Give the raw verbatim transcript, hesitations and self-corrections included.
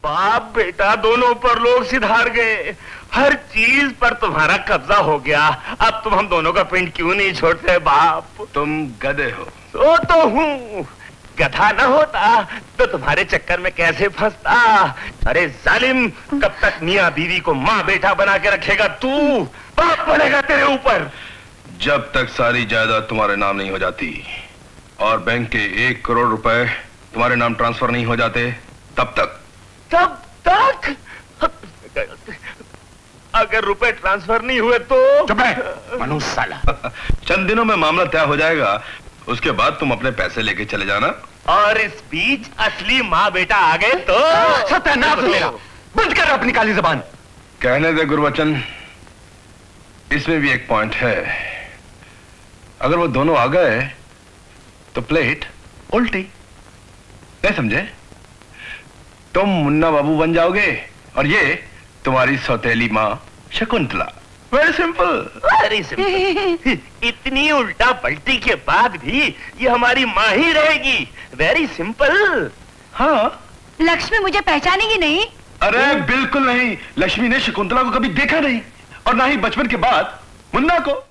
बाप बेटा दोनों पर लोग सिधार गए, हर चीज पर तुम्हारा कब्जा हो गया। अब तुम हम दोनों का पिंड क्यों नहीं छोड़ते बाप? तुम गधे हो। तो तो हूँ, गधा न होता तो तुम्हारे चक्कर में कैसे फंसता। अरे जालिम, कब तक मियाँ बीवी को माँ बेटा बना के रखेगा तू? बाप बनेगा तेरे ऊपर। जब तक सारी जायदाद तुम्हारे नाम नहीं हो जाती और बैंक के एक करोड़ रुपए तुम्हारे नाम ट्रांसफर नहीं हो जाते, तब तक। तब तक? अगर रुपए ट्रांसफर नहीं हुए तो? मनुष्य साला। चंद दिनों में मामला तय हो जाएगा, उसके बाद तुम अपने पैसे लेके चले जाना। और इस बीच असली माँ बेटा आ गए तो? सत्यानाश मेरा, बंद कर अपनी काली जबान। कहने दे गुरुवचन, इसमें भी एक पॉइंट है। अगर वो दोनों आ गए तो प्लेट उल्टी। नहीं समझे? तुम मुन्ना बाबू बन जाओगे और ये तुम्हारी सौतेली माँ Shakuntala. Very simple. Very simple. इतनी उल्टा पलटी के बाद भी ये हमारी माँ ही रहेगी। Very simple. हाँ। लक्ष्मी मुझे पहचानेगी नहीं? अरे बिल्कुल नहीं। लक्ष्मी ने शकुंतला को कभी देखा नहीं और ना ही बचपन के बाद मुन्ना को।